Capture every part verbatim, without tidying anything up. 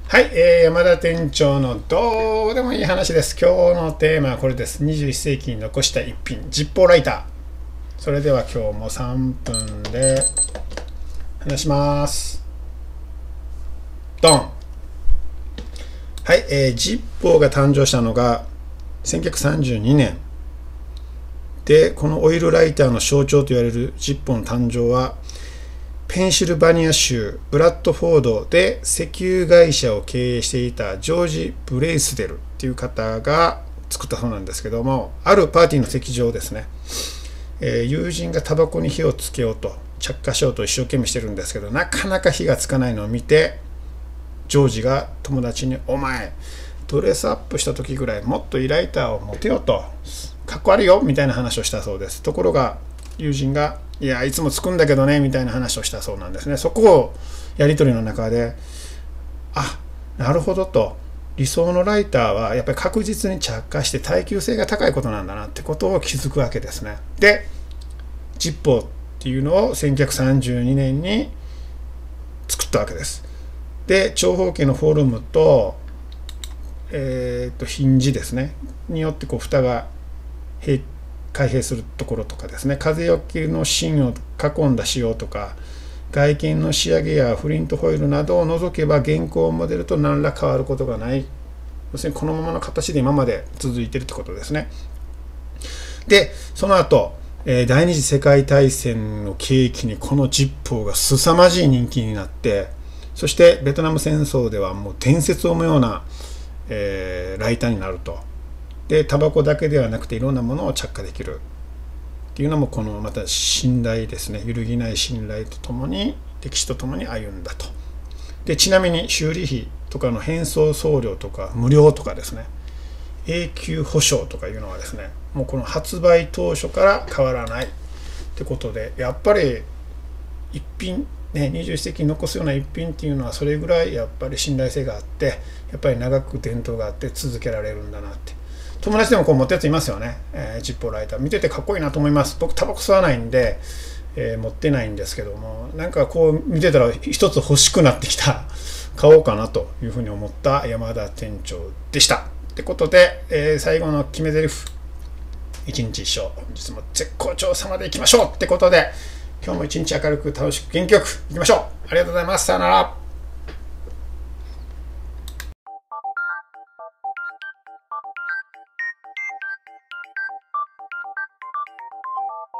はい、えー、山田店長のどうでもいい話です。今日のテーマはこれです。にじゅういっ世紀に残した一品、ジッポーライター。それでは今日もさんぷんで話します。ドン。はい、えー、ジッポーが誕生したのがせんきゅうひゃくさんじゅうにねん。で、このオイルライターの象徴と言われるジッポーの誕生は、ペンシルバニア州ブラッドフォードで石油会社を経営していたジョージ・ブレイスデルっていう方が作ったそうなんですけども、あるパーティーの席上ですね、えー、友人がタバコに火をつけようと着火しようと一生懸命してるんですけど、なかなか火がつかないのを見て、ジョージが友達にお前ドレスアップした時ぐらいもっといいライターを持てよと、かっこ悪いよみたいな話をしたそうです。ところが友人がいやいつもつくんだけどねみたいな話をしたそうなんですね。そこをやり取りの中で、あ、なるほどと、理想のライターはやっぱり確実に着火して耐久性が高いことなんだなってことを気づくわけですね。で、ジッポーっていうのをせんきゅうひゃくさんじゅうにねんに作ったわけです。で、長方形のフォルムと、えー、とヒンジですねによってこう蓋が閉開閉するところとかですね、風よけの芯を囲んだ仕様とか、外見の仕上げやフリントホイールなどを除けば現行モデルと何ら変わることがない、要するにこのままの形で今まで続いているってことですね。で、その後、えー、第二次世界大戦の契機にこのジッポーが凄まじい人気になって、そしてベトナム戦争ではもう伝説を生むような、えー、ライターになると。で、タバコだけではなくていろんなものを着火できるっていうのも、このまた信頼ですね、揺るぎない信頼とともに歴史とともに歩んだと。で、ちなみに修理費とかの返送送料とか無料とかですね、永久保証とかいうのはですね、もうこの発売当初から変わらないってことで、やっぱり一品ね、にじゅういっ世紀に残すような一品っていうのはそれぐらいやっぱり信頼性があって、やっぱり長く伝統があって続けられるんだなって。友達でもこう持ったやついますよね、えー、ジッポーライター見ててかっこいいなと思います。僕タバコ吸わないんで、えー、持ってないんですけども、なんかこう見てたら一つ欲しくなってきた、買おうかなというふうに思った山田店長でしたってことで、えー、最後の決め台詞、一日一生本日も絶好調様でいきましょうってことで、今日も一日明るく楽しく元気よくいきましょう。ありがとうございます。さよなら。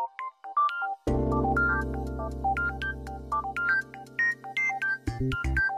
Thank you.